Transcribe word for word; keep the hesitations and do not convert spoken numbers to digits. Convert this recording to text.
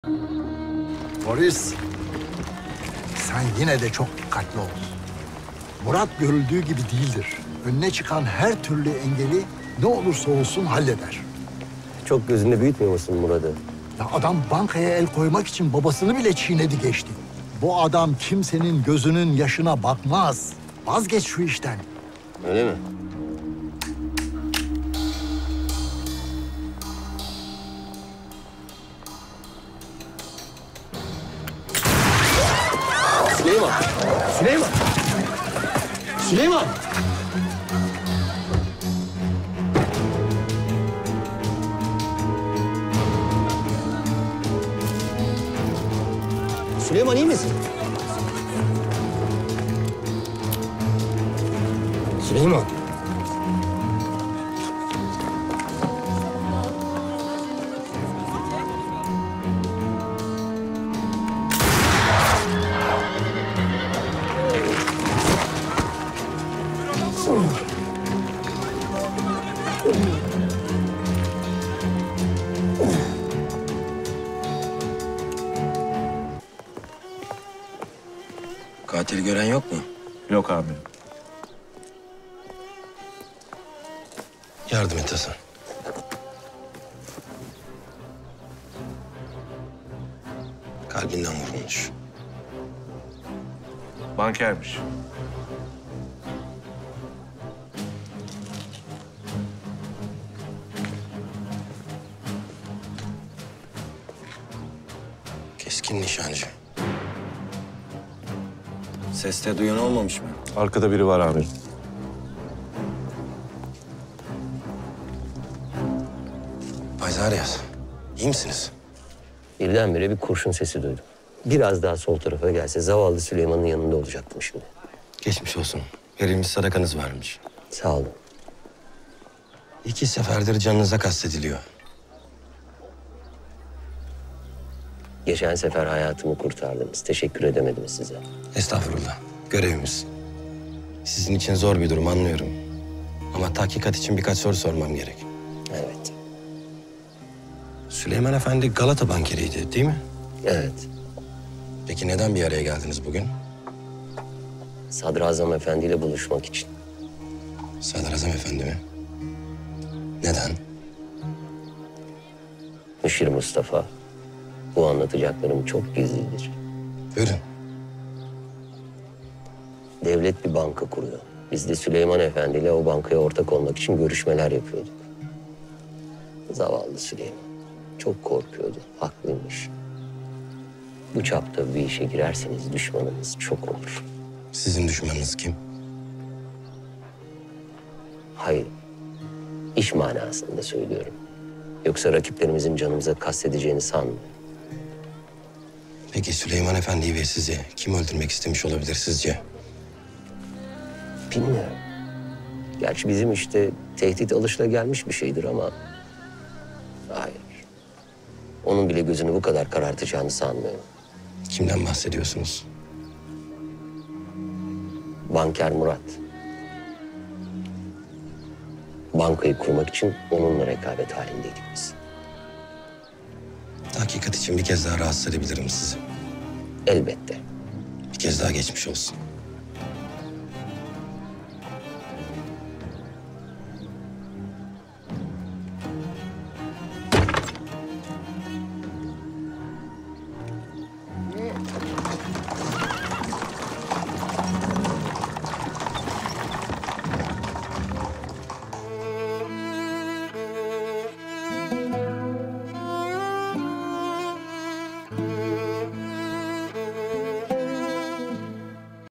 Boris, sen yine de çok dikkatli ol. Murat görüldüğü gibi değildir. Önüne çıkan her türlü engeli ne olursa olsun halleder. Çok gözünde büyütmüyor musun Murat'ı? Ya adam bankaya el koymak için babasını bile çiğnedi geçti. Bu adam kimsenin gözünün yaşına bakmaz. Vazgeç şu işten. Öyle mi? Süleyman! Süleyman! Süleyman! Süleyman iyi misin? Süleyman! Katili gören yok mu? Yok amirim. Yardım et Hasan. Kalbinden vurulmuş. Bankermiş. Keskin nişancı. Seste duyan olmamış mı? Arkada biri var amirim. Bay Zaryas, iyi misiniz? Birdenbire bir kurşun sesi duydum. Biraz daha sol tarafa gelse zavallı Süleyman'ın yanında olacaktım şimdi. Geçmiş olsun. Verilmiş sadakanız varmış. Sağ olun. İki seferdir canınıza kastediliyor. Geçen sefer hayatımı kurtardınız. Teşekkür edemedim size. Estağfurullah. Görevimiz. Sizin için zor bir durum anlıyorum. Ama tahkikat için birkaç soru sormam gerek. Evet. Süleyman Efendi Galata bankeriydi değil mi? Evet. Peki neden bir araya geldiniz bugün? Sadrazam Efendi ile buluşmak için. Sadrazam Efendi mi? Neden? Müşir Mustafa, bu anlatacaklarım çok gizlidir. Buyurun. Devlet bir banka kuruyor. Biz de Süleyman Efendi ile o bankaya ortak olmak için görüşmeler yapıyorduk. Zavallı Süleyman. Çok korkuyordu. Haklıymış. Bu çapta bir işe girerseniz düşmanınız çok olur. Sizin düşmanınız kim? Hayır. İş manasında söylüyorum. Yoksa rakiplerimizin canımıza kastedeceğini sanmıyorum. Peki Süleyman Efendi'yi ve sizi kim öldürmek istemiş olabilir sizce? Bilmiyorum. Gerçi bizim işte tehdit alışılagelmiş bir şeydir ama... Hayır. Onun bile gözünü bu kadar karartacağını sanmıyorum. Kimden bahsediyorsunuz? Banker Murat. Bankayı kurmak için onunla rekabet halindeydik biz. Hakikat için bir kez daha rahatsız edebilirim sizi. Elbette. Bir kez daha geçmiş olsun.